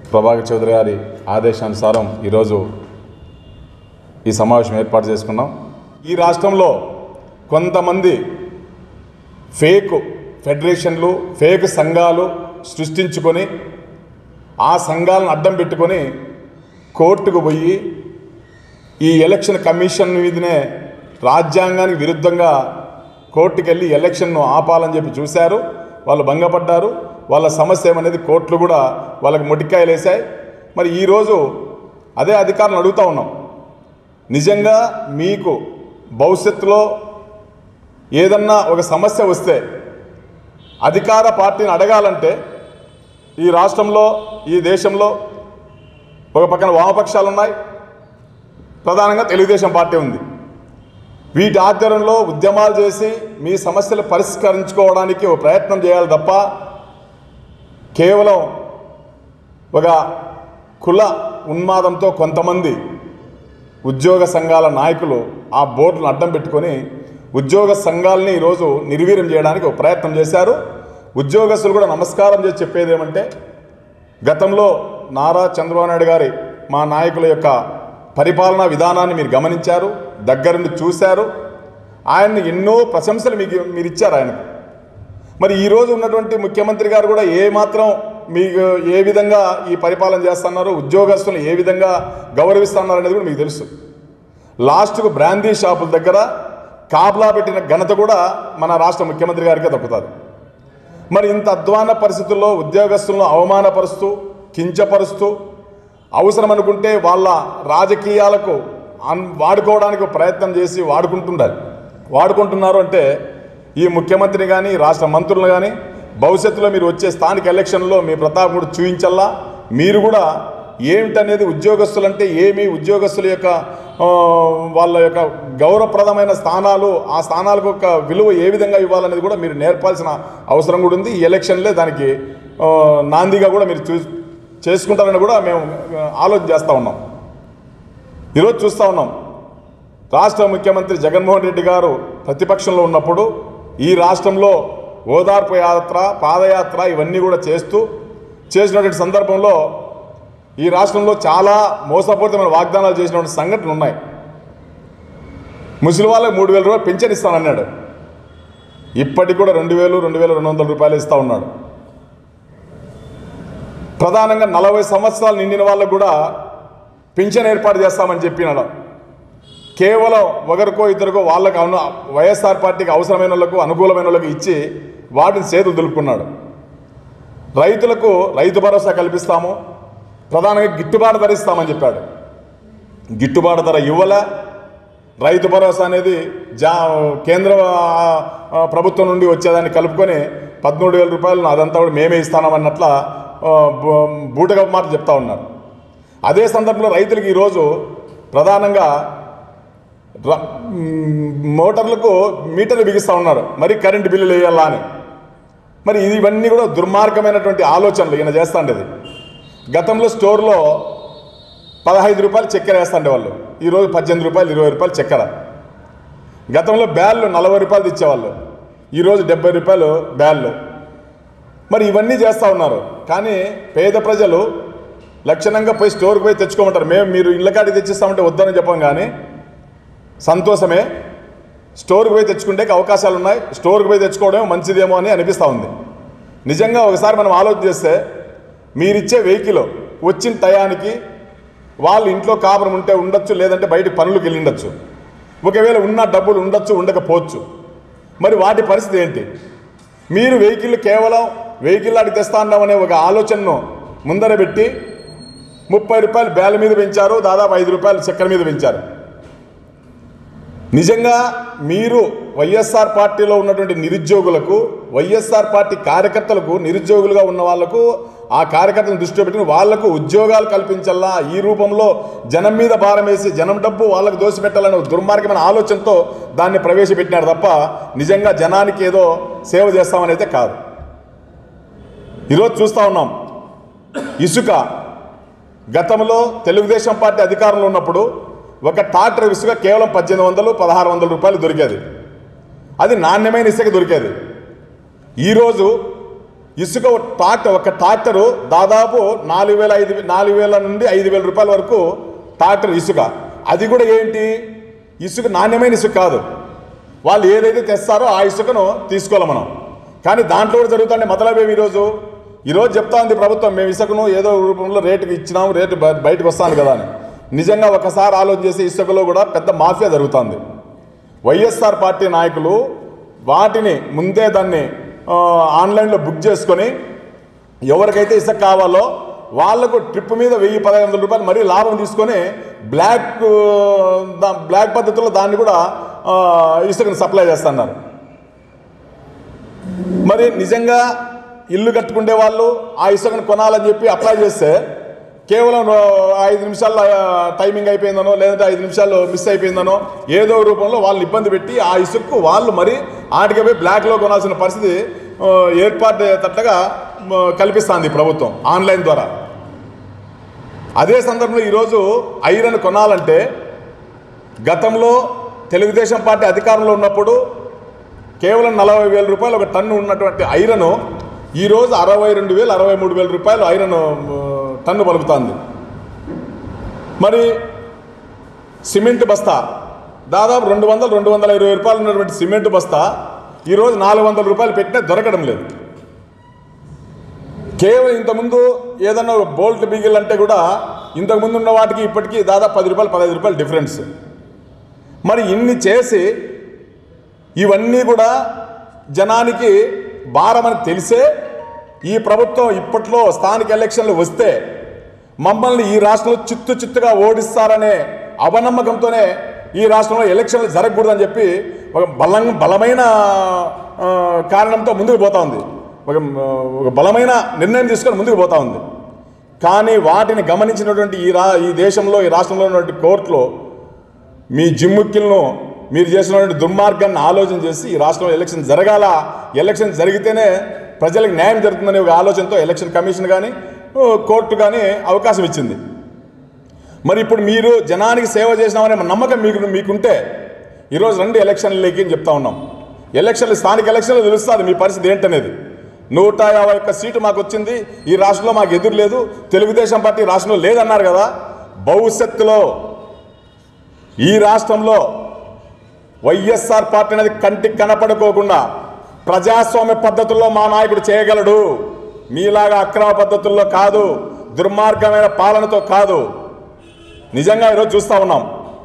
ప్రభాకర్ చౌదరి గారి ఆదేశానుసారం ఈరోజు ఈ సమావేశం ఏర్పాటు చేసుకున్నాం. ఈ రాష్ట్రంలో కొంతమంది ఫేక్ ఫెడరేషన్లు, ఫేక్ సంఘాలు సృష్టించుకొని ఆ సంఘాలను అడ్డం పెట్టుకొని కోర్టుకు పోయి ఈ ఎలక్షన్ కమిషన్ మీదనే రాజ్యాంగానికి విరుద్ధంగా కోర్టుకు వెళ్ళి ఎలక్షన్ను ఆపాలని చెప్పి చూశారు. వాళ్ళు భంగపడ్డారు. వాళ్ళ సమస్య ఏమనేది కోర్టులు కూడా వాళ్ళకి మొటికాయలు వేశాయి. మరి ఈరోజు అదే అధికారులను అడుగుతూ ఉన్నాం, నిజంగా మీకు భవిష్యత్తులో ఏదన్నా ఒక సమస్య వస్తే అధికార పార్టీని అడగాలంటే ఈ రాష్ట్రంలో, ఈ దేశంలో ఒక పక్కన వామపక్షాలు ఉన్నాయి, ప్రధానంగా తెలుగుదేశం పార్టీ ఉంది. వీటి ఆధ్వర్యంలో ఉద్యమాలు చేసి మీ సమస్యలు పరిష్కరించుకోవడానికి ఒక ప్రయత్నం చేయాలి తప్ప కేవలం ఒక కుల ఉన్మాదంతో కొంతమంది ఉద్యోగ సంఘాల నాయకులు ఆ బోర్డులను అడ్డం పెట్టుకొని ఉద్యోగ సంఘాలని ఈరోజు నిర్వీర్యం చేయడానికి ఒక ప్రయత్నం చేశారు. ఉద్యోగస్తులు కూడా నమస్కారం చేసి చెప్పేది ఏమంటే, గతంలో నారా చంద్రబాబు నాయుడు గారి మా నాయకుల యొక్క పరిపాలనా విధానాన్ని మీరు గమనించారు, దగ్గరుండి చూశారు. ఆయన్ని ఎన్నో ప్రశంసలు మీరు ఇచ్చారు ఆయనకు. మరి ఈరోజు ఉన్నటువంటి ముఖ్యమంత్రి గారు కూడా ఏమాత్రం మీకు ఏ విధంగా ఈ పరిపాలన చేస్తున్నారు, ఉద్యోగస్తులను ఏ విధంగా గౌరవిస్తున్నారు అనేది కూడా మీకు తెలుసు. లాస్ట్కు బ్రాందీ షాపుల దగ్గర కాపలా పెట్టిన ఘనత కూడా మన రాష్ట్ర ముఖ్యమంత్రి గారికే దక్కుతుంది. మరి ఇంత అధ్వాన పరిస్థితుల్లో ఉద్యోగస్తులను అవమానపరుస్తూ, కించపరుస్తూ, అవసరం అనుకుంటే వాళ్ళ రాజకీయాలకు వాడుకోవడానికి ప్రయత్నం చేసి వాడుకుంటున్నారు అంటే ఈ ముఖ్యమంత్రి కానీ, రాష్ట్ర మంత్రులు కానీ భవిష్యత్తులో మీరు వచ్చే స్థానిక ఎలక్షన్లో మీ ప్రతాపం కూడా చూపించల్లా. మీరు కూడా ఏమిటనేది, ఉద్యోగస్తులంటే ఏమి, ఉద్యోగస్తుల యొక్క వాళ్ళ యొక్క గౌరవప్రదమైన స్థానాలు, ఆ స్థానాలకు ఒక విలువ ఏ విధంగా ఇవ్వాలనేది కూడా మీరు నేర్పాల్సిన అవసరం కూడా ఉంది. ఈ ఎలక్షన్లే దానికి నాందిగా కూడా మీరు చేసుకుంటారని కూడా మేము ఆలోచన చేస్తూ ఉన్నాం. ఈరోజు చూస్తూ ఉన్నాం, రాష్ట్ర ముఖ్యమంత్రి జగన్మోహన్ రెడ్డి గారు ప్రతిపక్షంలో ఉన్నప్పుడు ఈ రాష్ట్రంలో ఓదార్పు యాత్ర, పాదయాత్ర ఇవన్నీ కూడా చేసినటువంటి సందర్భంలో ఈ రాష్ట్రంలో చాలా మోసపూరితమైన వాగ్దానాలు చేసినటువంటి సంఘటనలు ఉన్నాయి. ముసలి వాళ్ళకి 3,000 రూపాయలు పెన్షన్ ఇస్తానన్నాడు. ఇప్పటికి కూడా 2,000, 2,200 రూపాయలు ఇస్తూ ఉన్నాడు. ప్రధానంగా 40 సంవత్సరాలు నిండిన వాళ్ళకు కూడా పెన్షన్ ఏర్పాటు చేస్తామని చెప్పినాడు. కేవలం ఒకరికో ఇద్దరికో వాళ్ళకు వైఎస్ఆర్ పార్టీకి అవసరమైన వాళ్ళకు, అనుకూలమైన వాళ్ళకు ఇచ్చి వాటిని చేతులు దులుపుకున్నాడు. రైతులకు రైతు భరోసా కల్పిస్తాము, ప్రధానంగా గిట్టుబాటు ధర ఇస్తామని చెప్పాడు. గిట్టుబాటు ధర ఇవ్వలే. రైతు భరోసా అనేది కేంద్ర ప్రభుత్వం నుండి వచ్చేదాన్ని కలుపుకొని 13,000 రూపాయలు అదంతా కూడా మేమే ఇస్తామన్నట్ల బూటగా మాట చెప్తా ఉన్నారు. అదే సందర్భంలో రైతులకు ఈరోజు ప్రధానంగా మోటార్లకు మీటర్లు బిగిస్తూ ఉన్నారు, మరి కరెంటు బిల్లులు వేయాలా అని. మరి ఇవన్నీ కూడా దుర్మార్గమైనటువంటి ఆలోచనలు ఈయన చేస్తూ ఉండేది. గతంలో స్టోర్లో 15 రూపాయలు చక్కెర వేస్తుండే వాళ్ళు, ఈరోజు 18 రూపాయలు, 20 రూపాయలు చక్కెర. గతంలో బ్యాళ్ళు 40 రూపాయలు ఇచ్చేవాళ్ళు, ఈరోజు 70 రూపాయలు బ్యాళ్ళు. మరి ఇవన్నీ చేస్తూ ఉన్నారు. కానీ పేద ప్రజలు లక్షణంగా పోయి స్టోర్కి పోయి తెచ్చుకోమంటారు. మీరు ఇళ్ళ కాడికి తెచ్చిస్తామంటే వద్దని చెప్పం, కానీ సంతోషమే. స్టోర్కి పోయి తెచ్చుకుంటే అవకాశాలు ఉన్నాయి, స్టోర్కి పోయి తెచ్చుకోవడం మంచిదేమో అని అనిపిస్తూ ఉంది. నిజంగా ఒకసారి మనం ఆలోచన చేస్తే, మీరిచ్చే వెహికల్ వచ్చిన టయానికి వాళ్ళు ఇంట్లో కాపురం ఉంటే ఉండొచ్చు, లేదంటే బయట పనులకు వెళ్ళి ఉండొచ్చు. ఒకవేళ ఉన్న డబ్బులు ఉండొచ్చు, ఉండకపోవచ్చు. మరి వాటి పరిస్థితి ఏంటి? మీరు కేవలం వెహికల్ ఆడికి తెస్తా అన్నామనే ఒక ఆలోచనను ముందర పెట్టి 30 రూపాయలు బ్యాల మీద పెంచారు, దాదాపు 5 రూపాయలు చక్కెర మీద పెంచారు. నిజంగా మీరు వైఎస్ఆర్ పార్టీలో ఉన్నటువంటి నిరుద్యోగులకు, వైఎస్ఆర్ పార్టీ కార్యకర్తలకు, నిరుద్యోగులుగా ఉన్న వాళ్లకు, ఆ కార్యకర్తలను దృష్టిలో పెట్టుకుని వాళ్లకు ఉద్యోగాలు కల్పించాలా, ఈ రూపంలో జనం మీద భారం వేసి జనం డబ్బు వాళ్ళకు దోసిపెట్టాలనే దుర్మార్గమైన ఆలోచనతో దాన్ని ప్రవేశపెట్టినారు తప్ప నిజంగా జనానికి ఏదో సేవ చేస్తామని అయితే కాదు. ఈరోజు చూస్తూ ఉన్నాం, ఇసుక గతంలో తెలుగుదేశం పార్టీ అధికారంలో ఉన్నప్పుడు ఒక ట్రాక్టర్ ఇసుక కేవలం 1,800, 1,600 రూపాయలు దొరికేది. అది నాణ్యమైన ఇసుక దొరికేది. ఈరోజు ఇసుక ఒక ట్రాక్టరు దాదాపు 4,000 నుండి 5,000 రూపాయల వరకు ట్రాక్టర్ ఇసుక. అది కూడా ఏంటి, ఇసుక నాణ్యమైన ఇసుక కాదు, వాళ్ళు ఏదైతే తెస్తారో ఆ ఇసుకను తీసుకోవాలి మనం. కానీ దాంట్లో కూడా జరుగుతుంది మతలబేమి. ఈరోజు చెప్తా ఉంది ప్రభుత్వం, మేము ఇసుకను ఏదో రూపంలో రేటుకి ఇచ్చినాము, రేటు బయటకు వస్తాను కదా అని. నిజంగా ఒకసారి ఆలోచన చేసి ఇసుకలో కూడా పెద్ద మాఫియా జరుగుతుంది. వైఎస్ఆర్ పార్టీ నాయకులు వాటిని ముందే దాన్ని ఆన్లైన్లో బుక్ చేసుకొని ఎవరికైతే ఇసుక కావాలో వాళ్లకు ట్రిప్ మీద 1,000-1,500 రూపాయలు మరీ లాభం తీసుకొని బ్లాక్ పద్ధతిలో దాన్ని కూడా ఇసుకను సప్లై చేస్తున్నారు. మరి నిజంగా ఇల్లు కట్టుకునే వాళ్ళు ఆ ఇసుకను కొనాలని చెప్పి అప్లై చేస్తే కేవలం 5 నిమిషాల్లో టైమింగ్ అయిపోయిందనో, లేదంటే 5 నిమిషాలు మిస్ అయిపోయిందనో ఏదో రూపంలో వాళ్ళని ఇబ్బంది పెట్టి ఆ ఇసుక్కు వాళ్ళు మరి ఆటికి బ్లాక్లో కొనాల్సిన పరిస్థితి ఏర్పాటయ్యేటట్లుగా కల్పిస్తుంది ప్రభుత్వం ఆన్లైన్ ద్వారా. అదే సందర్భంలో ఈరోజు ఐరన్ కొనాలంటే గతంలో తెలుగుదేశం పార్టీ అధికారంలో ఉన్నప్పుడు కేవలం 40,000 రూపాయలు ఒక టన్ను ఉన్నటువంటి ఐరను ఈరోజు 62,000, 63,000 రూపాయలు ఐరన్ టన్ను పలుకుతుంది. మరి సిమెంట్ బస్తా దాదాపు 200-220 రూపాయలు ఉన్నటువంటి సిమెంట్ బస్తా ఈరోజు 400 రూపాయలు పెట్టినా దొరకడం లేదు. కేవలం ఇంతకుముందు ఏదన్నా బోల్ట్ బిగిల్ అంటే కూడా ఇంతకుముందు ఉన్న వాటికి ఇప్పటికీ దాదాపు 10 రూపాయలు 15 రూపాయలు డిఫరెన్స్. మరి ఇన్ని చేసి ఇవన్నీ కూడా జనానికి భారమని తెలిసే ఈ ప్రభుత్వం ఇప్పట్లో స్థానిక ఎలక్షన్లు వస్తే మమ్మల్ని ఈ రాష్ట్రంలో చిత్తుగా ఓడిస్తారనే అపనమ్మకంతోనే ఈ రాష్ట్రంలో ఎలక్షన్లు జరగకూడదని చెప్పి ఒక బలమైన కారణంతో ముందుకు పోతా ఉంది, ఒక బలమైన నిర్ణయం తీసుకొని ముందుకు పోతా ఉంది. కానీ వాటిని గమనించినటువంటి ఈ దేశంలో ఈ రాష్ట్రంలో ఉన్నటువంటి కోర్టులో మీ జిమ్ముక్కిలను మీరు చేసినటువంటి దుర్మార్గాన్ని ఆలోచన చేసి ఈ రాష్ట్రంలో ఎలక్షన్ జరగాల, ఎలక్షన్ జరిగితేనే ప్రజలకు న్యాయం జరుగుతుందనే ఒక ఆలోచనతో ఎలక్షన్ కమిషన్ కానీ కోర్టు కానీ అవకాశం ఇచ్చింది. మరి ఇప్పుడు మీరు జనానికి సేవ చేసినామనే నమ్మకం మీకుంటే ఈరోజు 2 ఎలక్షన్లకి అని చెప్తా ఉన్నాం. స్థానిక ఎలక్షన్లు తెలుస్తుంది మీ పరిస్థితి ఏంటనేది. 151 సీటు మాకు వచ్చింది, ఈ రాష్ట్రంలో మాకు ఎదురు లేదు, తెలుగుదేశం పార్టీ రాష్ట్రంలో లేదన్నారు కదా. భవిష్యత్తులో ఈ రాష్ట్రంలో వైఎస్ఆర్ పార్టీ అనేది కంటికి కనపడుకోకుండా ప్రజాస్వామ్య పద్ధతుల్లో మా నాయకుడు చేయగలడు. మీలాగా అక్రమ పద్ధతుల్లో కాదు, దుర్మార్గమైన పాలనతో కాదు. నిజంగా ఈరోజు చూస్తూ ఉన్నాం,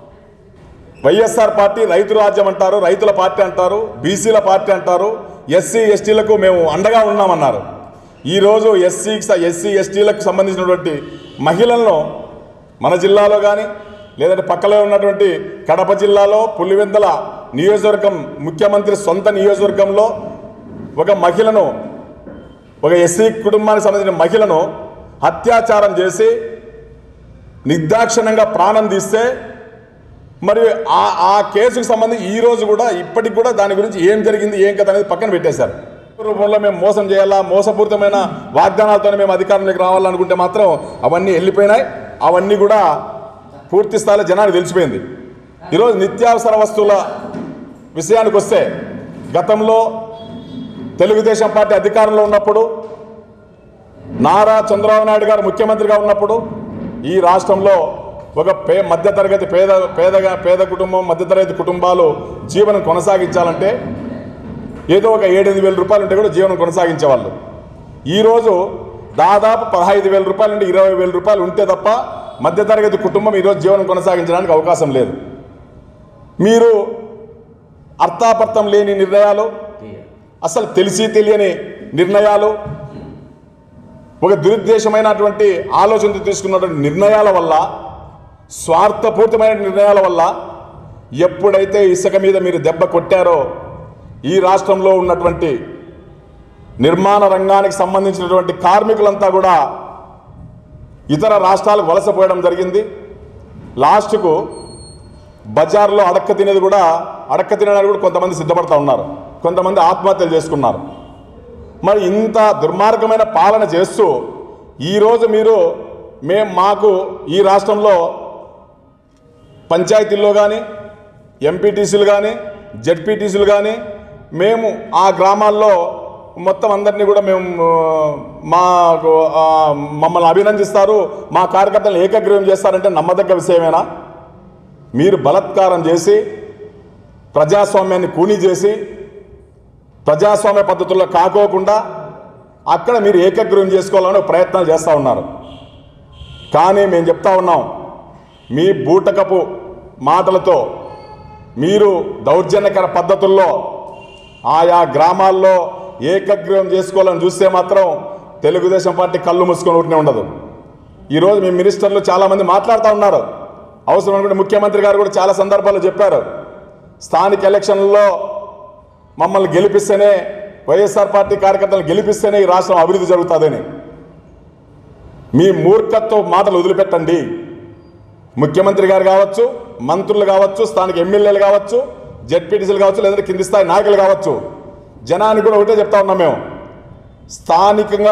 వైఎస్ఆర్ పార్టీ రైతు రాజ్యం అంటారు, రైతుల పార్టీ అంటారు, బీసీల పార్టీ అంటారు, ఎస్సీ ఎస్టీలకు మేము అండగా ఉన్నామన్నారు. ఈరోజు ఎస్సీ ఎస్టీలకు సంబంధించినటువంటి మహిళలను మన జిల్లాలో కానీ లేదంటే పక్కలో ఉన్నటువంటి కడప జిల్లాలో పులివెందుల నియోజకవర్గం ముఖ్యమంత్రి సొంత నియోజకవర్గంలో ఒక మహిళను, ఒక ఎస్సీ కుటుంబానికి సంబంధించిన మహిళను అత్యాచారం చేసి నిర్దాక్షిణ్యంగా ప్రాణం తీస్తే మరి ఆ కేసుకు సంబంధించి ఈరోజు కూడా ఇప్పటికి కూడా దాని గురించి ఏం జరిగింది ఏం కథ అనేది పక్కన పెట్టేశారు. రూపంలో మేము మోసం చేయాలా, మోసపూరితమైన వాగ్దానాలతోనే మేము అధికారంలోకి రావాలనుకుంటే మాత్రం అవన్నీ వెళ్ళిపోయినాయి. అవన్నీ కూడా పూర్తి స్థాయిలో జనానికి తెలిసిపోయింది. ఈరోజు నిత్యావసర వస్తువుల విషయానికి వస్తే గతంలో తెలుగుదేశం పార్టీ అధికారంలో ఉన్నప్పుడు నారా చంద్రబాబు నాయుడు గారు ముఖ్యమంత్రిగా ఉన్నప్పుడు ఈ రాష్ట్రంలో ఒక మధ్యతరగతి పేద కుటుంబం, మధ్యతరగతి కుటుంబాలు జీవనం కొనసాగించాలంటే ఏదో ఒక 7-8 రూపాయలు ఉంటే కూడా జీవనం కొనసాగించేవాళ్ళు. ఈరోజు దాదాపు 15,000 రూపాయల నుండి 20,000 రూపాయలు ఉంటే తప్ప మధ్యతరగతి కుటుంబం ఈరోజు జీవనం కొనసాగించడానికి అవకాశం లేదు. మీరు అర్థాపర్థం లేని నిర్ణయాలు, అసలు తెలిసి తెలియని నిర్ణయాలు, ఒక దురుద్దేశమైనటువంటి ఆలోచనతో తీసుకున్నటువంటి నిర్ణయాల వల్ల, స్వార్థపూరితమైన నిర్ణయాల వల్ల ఎప్పుడైతే ఇసుక మీద మీరు దెబ్బ కొట్టారో ఈ రాష్ట్రంలో ఉన్నటువంటి నిర్మాణ రంగానికి సంబంధించినటువంటి కార్మికులంతా కూడా ఇతర రాష్ట్రాలకు వలసపోయడం జరిగింది. లాస్ట్కు బజార్లో అడక్క తినడానికి కూడా కొంతమంది సిద్ధపడతా ఉన్నారు, కొంతమంది ఆత్మహత్యలు చేసుకున్నారు. మరి ఇంత దుర్మార్గమైన పాలన చేస్తూ ఈరోజు మాకు ఈ రాష్ట్రంలో పంచాయతీల్లో కానీ ఎంపీటీసీలు కానీ జెడ్పీటీసీలు కానీ మేము ఆ గ్రామాల్లో మొత్తం అందరినీ కూడా మేము మమ్మల్ని అభినందిస్తారు, మా కార్యకర్తలను ఏకగ్రీవం చేస్తారంటే నమ్మదగ్గ విషయమేనా? మీరు బలత్కారం చేసి ప్రజాస్వామ్యాన్ని కూనీ చేసి ప్రజాస్వామ్య పద్ధతుల్లో కాకోకుండా అక్కడ మీరు ఏకగ్రీవం చేసుకోవాలని ప్రయత్నాలు చేస్తూ ఉన్నారు. కానీ మేము చెప్తా ఉన్నాం, మీ బూటకపు మాటలతో మీరు దౌర్జన్యకర పద్ధతుల్లో ఆయా గ్రామాల్లో ఏకగ్రీవం చేసుకోవాలని చూస్తే మాత్రం తెలుగుదేశం పార్టీ కళ్ళు మూసుకొని ఊరినే ఉండదు. ఈరోజు మీ మినిస్టర్లు చాలామంది మాట్లాడుతూ ఉన్నారు. అవసరం అనుకుంటే ముఖ్యమంత్రి గారు కూడా చాలా సందర్భాల్లో చెప్పారు, స్థానిక ఎలక్షన్లలో మమ్మల్ని గెలిపిస్తేనే, వైఎస్ఆర్ పార్టీ కార్యకర్తలను గెలిపిస్తేనే ఈ రాష్ట్రం అభివృద్ధి జరుగుతుందని. మీ మూర్ఖత్వ మాటలు వదిలిపెట్టండి. ముఖ్యమంత్రి గారు కావచ్చు, మంత్రులు కావచ్చు, స్థానిక ఎమ్మెల్యేలు కావచ్చు, జెడ్పీటీసీలు కావచ్చు, లేదంటే కింది స్థాయి నాయకులు కావచ్చు, జనానికి కూడా ఒకటే చెప్తా ఉన్నాం మేము, స్థానికంగా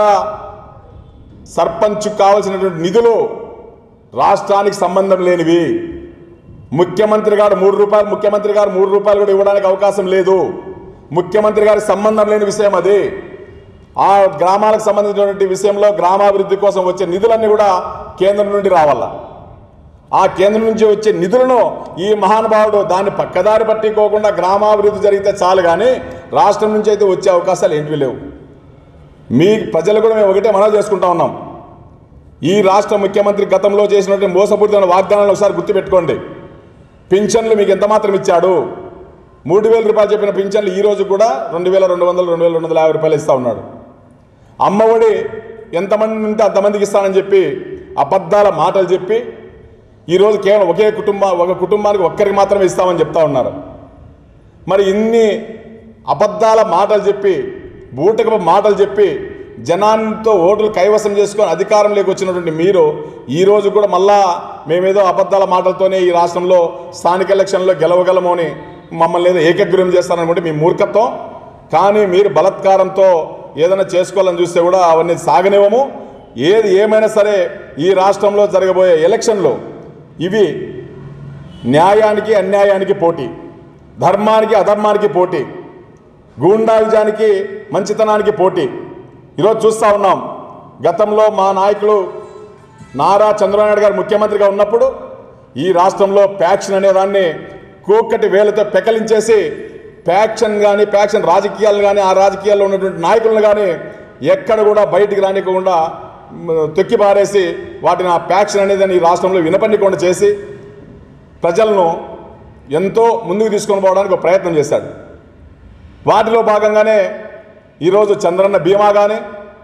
సర్పంచ్ కావాల్సినటువంటి నిధులు రాష్ట్రానికి సంబంధం లేనివి. ముఖ్యమంత్రి గారు 3 రూపాయలు కూడా ఇవ్వడానికి అవకాశం లేదు. ముఖ్యమంత్రి గారికి సంబంధం లేని విషయం అది. ఆ గ్రామాలకు సంబంధించినటువంటి విషయంలో గ్రామాభివృద్ధి కోసం వచ్చే నిధులన్నీ కూడా కేంద్రం నుండి రావాలా. ఆ కేంద్రం నుంచి వచ్చే నిధులను ఈ మహానుభావుడు దాన్ని పక్కదారి పట్టికోకుండా గ్రామాభివృద్ధి జరిగితే చాలు, కానీ రాష్ట్రం నుంచి అయితే వచ్చే అవకాశాలు ఏంటివి లేవు. మీ ప్రజలు కూడా మేము ఒకటే మనవి చేసుకుంటా ఉన్నాం, ఈ రాష్ట్ర ముఖ్యమంత్రి గతంలో చేసినటువంటి మోసపూరితమైన వాగ్దానాలను ఒకసారి గుర్తుపెట్టుకోండి. పింఛన్లు మీకు ఎంత మాత్రం ఇచ్చాడు? 3,000 రూపాయలు చెప్పిన పింఛన్లు ఈరోజు కూడా 2,200, 2,250 రూపాయలు ఇస్తూ ఉన్నాడు. అమ్మఒడి ఎంతమంది ఉంటే అంతమందికి ఇస్తానని చెప్పి అబద్ధాల మాటలు చెప్పి ఈరోజు కేవలం ఒక కుటుంబానికి ఒక్కరికి మాత్రమే ఇస్తామని చెప్తా ఉన్నారు. మరి ఇన్ని అబద్ధాల మాటలు చెప్పి, బూటకపు మాటలు చెప్పి జనాంతో ఓటులు కైవసం చేసుకొని అధికారంలోకి వచ్చినటువంటి మీరు ఈరోజు కూడా మళ్ళా మేమేదో అబద్ధాల మాటలతోనే ఈ రాష్ట్రంలో స్థానిక ఎలక్షన్లో గెలవగలము అని మమ్మల్ని ఏదో ఏకగ్రీవం చేస్తారనుకుంటే మీ మూర్ఖత్వం. కానీ మీరు బలత్కారంతో ఏదైనా చేసుకోవాలని చూస్తే కూడా అవన్నీ సాగనివ్వము. ఏది ఏమైనా సరే ఈ రాష్ట్రంలో జరగబోయే ఎలక్షన్లో ఇవి న్యాయానికి అన్యాయానికి పోటీ, ధర్మానికి అధర్మానికి పోటీ, గూండాయిజానికి మంచితనానికి పోటీ. ఈరోజు చూస్తూ ఉన్నాం, గతంలో మా నాయకులు నారా చంద్రబాబు నాయుడు గారు ముఖ్యమంత్రిగా ఉన్నప్పుడు ఈ రాష్ట్రంలో ప్యాక్షన్ అనేదాన్ని కూక్కటి వేలతో పెకలించేసి ప్యాక్షన్ రాజకీయాలను కానీ ఆ రాజకీయాల్లో ఉన్నటువంటి నాయకులను కానీ ఎక్కడ కూడా బయటికి రానివ్వకుండా తొక్కి పారేసి వాటిని ఆ ప్యాక్షన్ అనేదాన్ని ఈ రాష్ట్రంలో వినపడకుండా చేసి ప్రజలను ఎంతో ముందుకు తీసుకొని పోవడానికి ఒక ప్రయత్నం చేశాడు. వాటిలో భాగంగానే ఈరోజు చంద్రన్న బీమా కానీ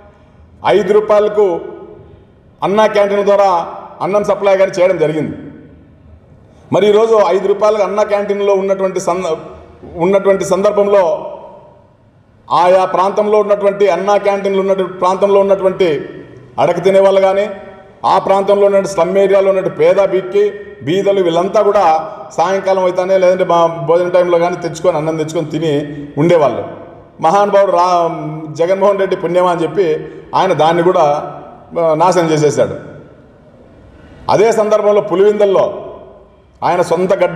5 రూపాయలకు అన్నా క్యాంటీన్ ద్వారా అన్నం సప్లై కానీ చేయడం జరిగింది. మరి ఈరోజు 5 రూపాయలకు అన్నా క్యాంటీన్లో ఉన్నటువంటి సందర్భంలో ఆయా ప్రాంతంలో ఉన్నటువంటి అన్నా క్యాంటీన్లు ఉన్నటువంటి ప్రాంతంలో ఉన్నటువంటి అడక తినేవాళ్ళు కానీ, ఆ ప్రాంతంలో ఉన్న స్లమ్ ఏరియాలో ఉన్నటువంటి పేద బీదలు వీళ్ళంతా కూడా సాయంకాలం అయితేనే లేదంటే మా భోజన టైంలో కానీ తెచ్చుకొని అన్నం తెచ్చుకొని తిని ఉండేవాళ్ళు. మహానుభావుడు జగన్మోహన్ రెడ్డి పుణ్యమా అని చెప్పి ఆయన దాన్ని కూడా నాశనం చేసేసాడు. అదే సందర్భంలో పులివిందల్లో ఆయన సొంత గడ్డ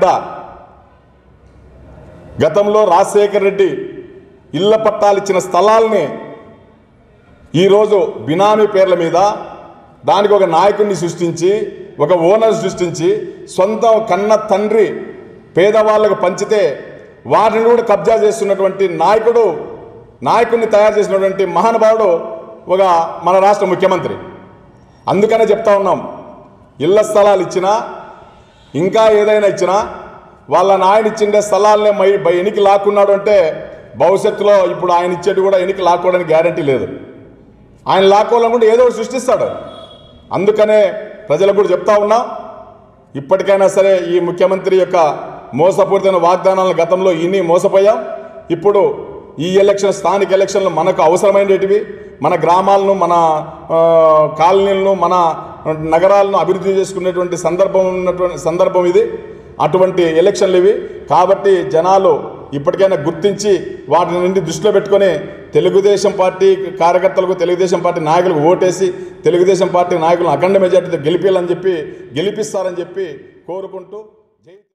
గతంలో రాజశేఖర్ రెడ్డి ఇళ్ల పట్టాలు ఇచ్చిన స్థలాల్ని ఈరోజు బినామీ పేర్ల మీద దానికి ఒక నాయకుడిని సృష్టించి, ఒక ఓనర్ సృష్టించి, సొంత కన్న తండ్రి పేదవాళ్ళకు పంచితే వాటిని కూడా కబ్జా చేస్తున్నటువంటి నాయకుడిని తయారు చేసినటువంటి మహానుభావుడు ఒక మన రాష్ట్ర ముఖ్యమంత్రి. అందుకనే చెప్తా ఉన్నాం, ఇళ్ల స్థలాలు ఇచ్చినా ఇంకా ఏదైనా ఇచ్చినా వాళ్ళ నాయన ఇచ్చిండే స్థలాలనే ఎనికి లాక్కున్నాడు అంటే భవిష్యత్తులో ఇప్పుడు ఆయన ఇచ్చేది కూడా ఎనికి లాక్కోవడానికి గ్యారంటీ లేదు. ఆయన లాక్కోవాలనుకుంటే ఏదో ఒకటి సృష్టిస్తాడు. అందుకనే ప్రజలకు కూడా చెప్తా ఉన్నాం, ఇప్పటికైనా సరే ఈ ముఖ్యమంత్రి యొక్క మోసపూరితమైన వాగ్దానాలను గతంలో ఇన్ని మోసపోయాం. ఇప్పుడు ఈ స్థానిక ఎలక్షన్లు మనకు అవసరమైనటివి, మన గ్రామాలను, మన కాలనీలను, మన నగరాలను అభివృద్ధి చేసుకునేటువంటి సందర్భం ఇది. అటువంటి ఎలక్షన్లు ఇవి. కాబట్టి జనాలు ఇప్పటికైనా గుర్తించి వాటి నుండి దృష్టిలో పెట్టుకొని తెలుగుదేశం పార్టీ కార్యకర్తలకు, తెలుగుదేశం పార్టీ నాయకులకు ఓటేసి తెలుగుదేశం పార్టీ నాయకులను అఖండ మెజార్టీతో గెలిపిస్తారని చెప్పి కోరుకుంటూ